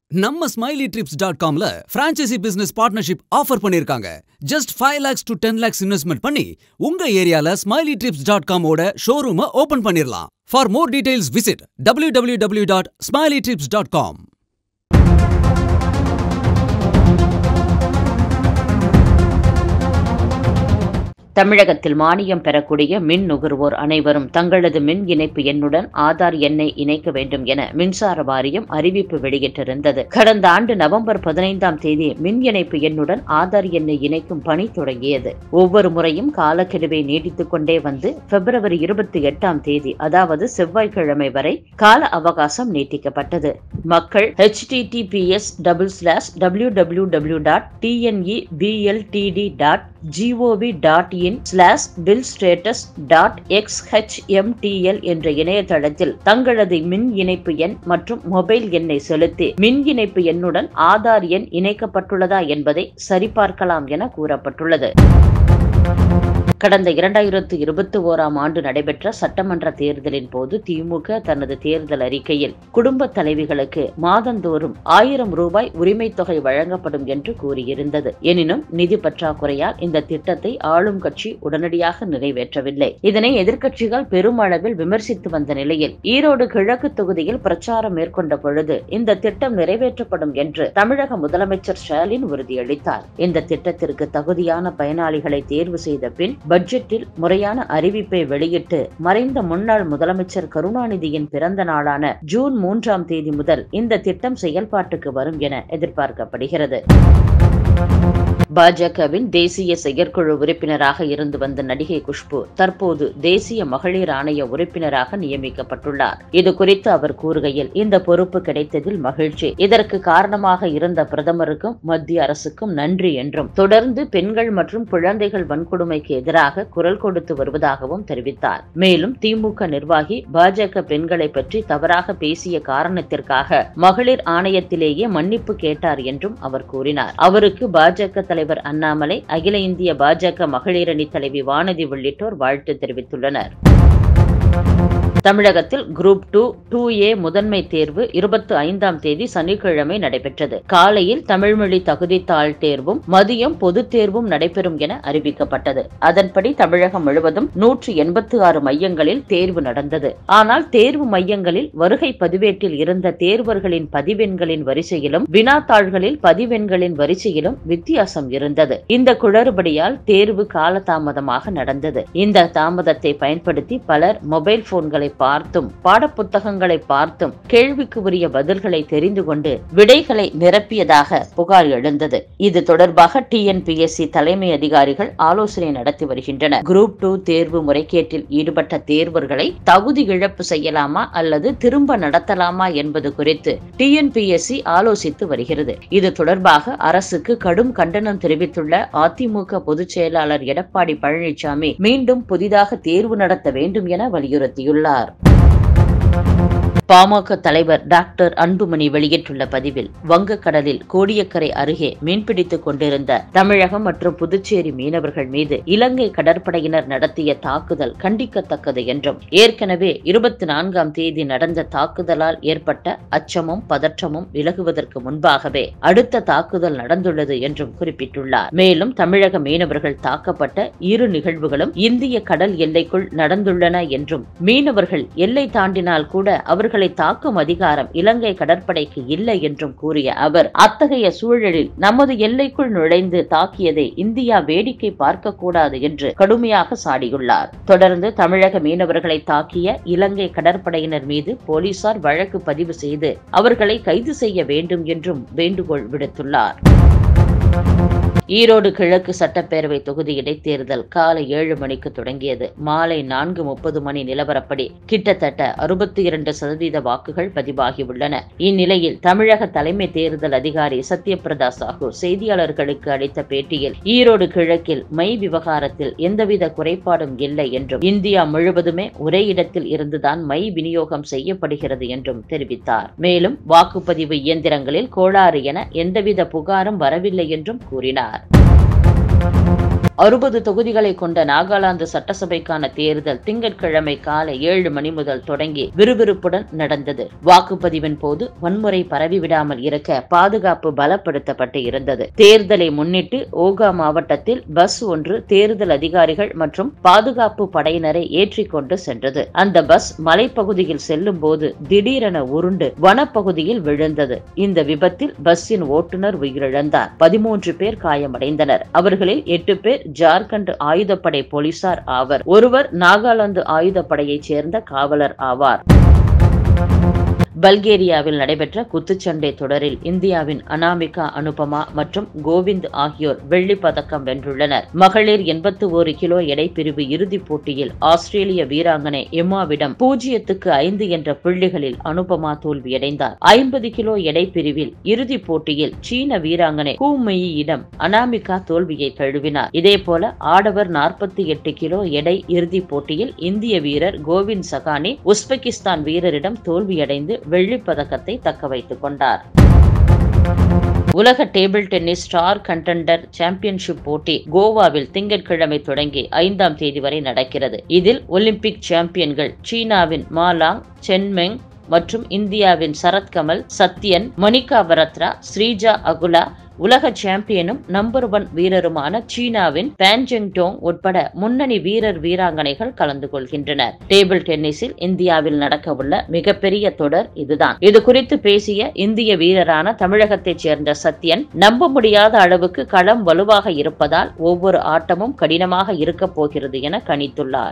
நம்ம smileytrips.comல franchisee business partnership offer பண்ணிருக்காங்க. Just 5 lakhs to 10 lakhs investment பண்ணி உங்க ஏரியால smileytrips.com ஓட ஷோரூம் ஓபன் பண்ணிரலாம். For more details visit www.smileytrips.com. தமிழகத்தில் மானியம் பெறக்கூடிய மின் நுகர்வோர் அனைவரும் தங்களது மின் இணைப்பு எண்ணுடன் ஆதார் எண்ணை இணைக்க வேண்டும் என மின்சார வாரியம் அறிவிப்பு வெளியிட்டிருந்தது. கடந்த ஆண்டு நவம்பர் 15ஆம் தேதி மின் இணைப்பு எண்ணுடன் ஆதார் எண்ணை இணைக்கும் பணி தொடங்கியது. ஒவ்வொரு முறையும் காலக்கெடுவை நீடித்துக் கொண்டே வந்து பிப்ரவரி 28ஆம் தேதி அதாவது செவ்வாய்க்கிழமை வரை கால அவகாசம் நீட்டிக்கப்பட்டது. மக்கள் https://www.tnebillstatus.xhtml என்ற இணையதளத்தில் தங்களது மின் இணைப்பு எண் மற்றும் மொபைல் எண்ணை செலுத்தி மின் இணைப்பு எண்ணுடன் ஆதார் எண் இணைக்கப்பட்டுள்ளதா என்பதை சரிபார்க்கலாம் என கூறப்பட்டுள்ளது. கடந்த 2021ஆம் ஆண்டு நடைபெற்ற சட்டமன்ற தேர்தலின் போது திமுக தனது தேர்தல் அறிக்கையில் குடும்ப தலைவிகளுக்கு மாதந்தோறும் 1000 ரூபாய் உரிமை தொகை வழங்கப்படும் என்று கூறியிருந்தது. எனினும் நிதி பற்றாக்குறையால் இந்த திட்டத்தை ஆளும் கட்சி உடனடியாக நிறைவேற்றவில்லை. இதனை எதிர்க்கட்சிகள் பெருமளவில் விமர்சித்து வந்த நிலையில் ஈரோடு கிழக்கு தொகுதியில் பிரச்சாரம் மேற்கொண்ட பொழுது இந்த திட்டம் நிறைவேற்றப்படும் என்று தமிழக முதலமைச்சர் ஸ்டாலின் உறுதியளித்தார். இந்த திட்டத்திற்கு தகுதியான பயனாளிகளை தேர்வு செய்த பின் பட்ஜெட்டில் முறையான அறிவிப்பை வெளியிட்டு மறைந்த முன்னாள் முதலமைச்சர் கருணாநிதியின் பிறந்த நாளான ஜூன் 3ஆம் தேதி முதல் இந்த திட்டம் செயல்பாட்டுக்கு வரும் என எதிர்பார்க்கப்படுகிறது. பாஜகவின் தேசிய செயற்குழு உறுப்பினராக இருந்து வந்த நடிகை குஷ்பு தற்போது தேசிய மகளிர் ஆணைய உறுப்பினராக நியமிக்கப்பட்டுள்ளார். இது குறித்து அவர் கூறுகையில், இந்த பொறுப்பு கிடைத்ததில் மகிழ்ச்சி. இதற்கு காரணமாக இருந்த பிரதமருக்கும் மத்திய அரசுக்கும் நன்றி என்றும் தொடர்ந்து பெண்கள் மற்றும் குழந்தைகள் வன்கொடுமைக்கு எதிராக குரல் கொடுத்து வருவதாகவும் தெரிவித்தார். மேலும் திமுக நிர்வாகி பாஜக பெண்களை பற்றி தவறாக பேசிய காரணத்திற்காக மகளிர் ஆணையத்திலேயே மன்னிப்பு கேட்டார் என்றும் அவர் கூறினார். அவருக்கு பாஜக தலைவர் அண்ணாமலை, அகில இந்திய பாஜக மகளிரணி தலைவி வானதி உள்ளிட்டோர் வாழ்த்து தெரிவித்துள்ளனர். தமிழகத்தில் குரூப் 2 2A முதன்மை தேர்வு 25ஆம் தேதி சனிக்கிழமை நடைபெற்றது. காலையில் தமிழ்மொழி தகுதித்தாள் தேர்வும் மதியம் பொதுத் தேர்வும் நடைபெறும் என அறிவிக்கப்பட்டது. அதன்படி தமிழகம் முழுவதும் 186 மையங்களில் தேர்வு நடந்தது. ஆனால் தேர்வு மையங்களில் வருகை பதிவேட்டில் இருந்த தேர்வர்களின் பதிவெண்களின் வரிசையிலும் வினாத்தாள்களில் பதிவெண்களின் வரிசையிலும் வித்தியாசம் இருந்தது. இந்த குளறுபடியால் தேர்வு காலதாமதமாக நடந்தது. இந்த தாமதத்தை பயன்படுத்தி பலர் மொபைல் போன்களை பார்த்தும் பாடப்புத்தகங்களை பார்த்தும் கேள்விக்கு உரிய பதில்களை தெரிந்து கொண்டு விடைகளை நிரப்பியதாக புகார் எழுந்தது. இது தொடர்பாக TNPSC தலைமை அதிகாரிகள் ஆலோசனை நடத்தி வருகின்றனர். குரூப் 2 தேர்வு முறைகேட்டில் ஈடுபட்ட தேர்வர்களை தகுதி இழப்பு செய்யலாமா அல்லது திரும்ப நடத்தலாமா என்பது குறித்து TNPSC ஆலோசித்து வருகிறது. இது தொடர்பாக அரசுக்கு கடும் கண்டனம் தெரிவித்துள்ள அதிமுக பொதுச் செயலாளர் எடப்பாடி பழனிசாமி மீண்டும் புதிதாக தேர்வு நடத்த வேண்டும் என வலியுறுத்தியுள்ளார். பாமக தலைவர் டாக்டர் அன்புமணி வெளியிட்டுள்ள பதிவில், வங்கக்கடலில் கோடியக்கரை அருகே மீன்பிடித்துக் கொண்டிருந்த தமிழகம் மற்றும் புதுச்சேரி மீனவர்கள் மீது இலங்கை கடற்படையினர் நடத்திய தாக்குதல் கண்டிக்கத்தக்கது என்றும், ஏற்கனவே 24ஆம் தேதி நடந்த தாக்குதலால் ஏற்பட்ட அச்சமும் பதற்றமும் விலகுவதற்கு முன்பாகவே அடுத்த தாக்குதல் நடந்துள்ளது என்றும் குறிப்பிட்டுள்ளார். மேலும் தமிழக மீனவர்கள் தாக்கப்பட்ட இரு நிகழ்வுகளும் இந்திய கடல் எல்லைக்குள் நடந்துள்ளன என்றும், மீனவர்கள் எல்லை தாண்டினால் கூட அவர்கள் தாக்கும் அதிகாரம் இலங்கை கடற்படைக்கு இல்லை என்றும் கூறிய அவர், அத்தகைய சூழலில் நமது எல்லைக்குள் நுழைந்து தாக்கியதை இந்தியா வேடிக்கை பார்க்கக்கூடாது என்று கடுமையாக சாடியுள்ளார். தொடர்ந்து தமிழக மீனவர்களை தாக்கிய இலங்கை கடற்படையினர் மீது போலீசார் வழக்கு பதிவு செய்து அவர்களை கைது செய்ய வேண்டும் என்றும் வேண்டுகோள் விடுத்துள்ளார். ஈரோடு கிழக்கு சட்டப்பேரவை தொகுதி இடைத்தேர்தல் காலை 7 மணிக்கு தொடங்கியது. மாலை 4:30 மணி நிலவரப்படி கிட்டத்தட்ட 62% வாக்குகள் பதிவாகியுள்ளன. இந்நிலையில் தமிழக தலைமை தேர்தல் அதிகாரி சத்யபிரதா சாஹூ செய்தியாளர்களுக்கு அளித்த பேட்டியில், ஈரோடு கிழக்கில் மை விவகாரத்தில் எந்தவித குறைபாடும் இல்லை என்றும், இந்தியா முழுவதுமே ஒரே இடத்தில் இருந்துதான் மை விநியோகம் செய்யப்படுகிறது என்றும் தெரிவித்தார். மேலும் வாக்குப்பதிவு இயந்திரங்களில் கோளாறு என எந்தவித புகாரும் வரவில்லை என்றும் கூறினார். 60 தொகுதிகளை கொண்ட நாகாலாந்து சட்டசபைக்கான தேர்தல் திங்கட்கிழமை காலை 7 மணி முதல் தொடங்கி விறுவிறுப்புடன் நடந்தது. வாக்குப்பதிவின் போது வன்முறை பரவிவிடாமல் இருக்க பாதுகாப்பு பலப்படுத்தப்பட்டு இருந்தது. தேர்தலை முன்னிட்டு ஓகா மாவட்டத்தில் பஸ் ஒன்று தேர்தல் அதிகாரிகள் மற்றும் பாதுகாப்பு படையினரை ஏற்றிக்கொண்டு சென்றது. அந்த பஸ் மலைப்பகுதியில் செல்லும் போது திடீரென உருண்டு வனப்பகுதியில் விழுந்தது. இந்த விபத்தில் பஸ்ஸின் ஓட்டுநர் உயிரிழந்தார். 13 பேர் காயமடைந்தனர். அவர்களில் 8 பேர் ஜார்க்கண்ட் ஆயுதப்படை போலீசார் ஆவர். ஒருவர் நாகாலாந்து ஆயுதப்படையைச் சேர்ந்த காவலர் ஆவார். பல்கேரியாவில் நடைபெற்ற குத்துச்சண்டை தொடரில் இந்தியாவின் அனாமிகா அனுபமா மற்றும் கோவிந்த் ஆகியோர் வெள்ளிப் பதக்கம் வென்றுள்ளனர். மகளிர் 81 கிலோ எடை பிரிவு இறுதிப் போட்டியில் ஆஸ்திரேலிய வீராங்கனை எம்மாவிடம் 0-5 என்ற புள்ளிகளில் அனுபமா தோல்வியடைந்தார். 50 கிலோ எடை பிரிவில் இறுதிப் போட்டியில் சீன வீராங்கனை ஹூ மெயியிடம் அனாமிகா தோல்வியை தழுவினார். இதேபோல ஆடவர் 48 கிலோ எடை இறுதிப் போட்டியில் இந்திய வீரர் கோவிந்த் சகானி உஸ்பெகிஸ்தான் வீரரிடம் தோல்வியடைந்து வெள்ளிப் பதக்கத்தை தக்க வைத்துக் கொண்டார். உலக table tennis star contender championship போட்டி கோவாவில் திங்கட்கிழமை தொடங்கி 5ஆம் தேதி வரை நடக்கிறது. இதில் ஒலிம்பிக் சாம்பியன்கள் சீனாவின் மா லாங், சென்மெங் மற்றும் இந்தியாவின் சரத்கமல், சத்யன், மணிகா பரத்ரா, ஸ்ரீஜா அகுலா, உலக சாம்பியனும் நம்பர் 1 வீரருமான சீனாவின் பேன்ஜெங்டோங் உட்பட முன்னணி வீரர் வீராங்கனைகள் கலந்து கொள்கின்றனர். டேபிள் டென்னிஸில் இந்தியாவில் நடக்கவுள்ள மிகப்பெரிய தொடர் இதுதான். இது குறித்து பேசிய இந்திய வீரரான தமிழகத்தைச் சேர்ந்த சத்யன், நம்ப முடியாத அளவுக்கு களம் வலுவாக இருப்பதால் ஒவ்வொரு ஆட்டமும் கடினமாக இருக்கப் போகிறது என கணித்துள்ளார்.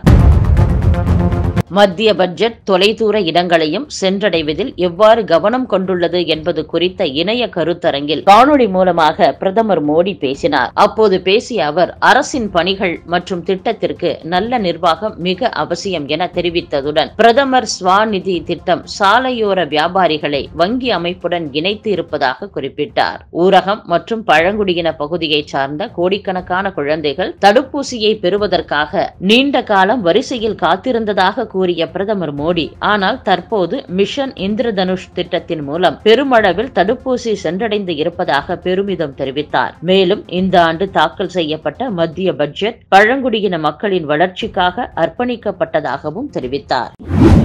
மத்திய பட்ஜெட் தொலைதூர இடங்களையும் சென்றடைவதில் எவ்வாறு கவனம் கொண்டுள்ளது என்பது குறித்த இணைய கருத்தரங்கில் காணொளி மூலமாக பிரதமர் மோடி பேசினார். அப்போது பேசிய அவர், அரசின் பணிகள் மற்றும் திட்டத்திற்கு நல்ல நிர்வாகம் மிக அவசியம் என தெரிவித்ததுடன் பிரதமர் ஸ்வாநிதி திட்டம் சாலையோர வியாபாரிகளை வங்கி அமைப்புடன் இணைத்து இருப்பதாக குறிப்பிட்டார். ஊரகம் மற்றும் பழங்குடியின பகுதியை சார்ந்த கோடிக்கணக்கான குழந்தைகள் தடுப்பூசியை பெறுவதற்காக நீண்ட காலம் வரிசையில் காத்திருந்ததாக கூறிய பிரதமர் மோடி, ஆனால் தற்போது மிஷன் இந்திரதனுஷ் திட்டத்தின் மூலம் பெருமளவில் தடுப்பூசி சென்றடைந்து இருப்பதாக பெருமிதம் தெரிவித்தார். மேலும் இந்த ஆண்டு தாக்கல் செய்யப்பட்ட மத்திய பட்ஜெட் பழங்குடியின மக்களின் வளர்ச்சிக்காக அர்ப்பணிக்கப்பட்டதாகவும் தெரிவித்தார்.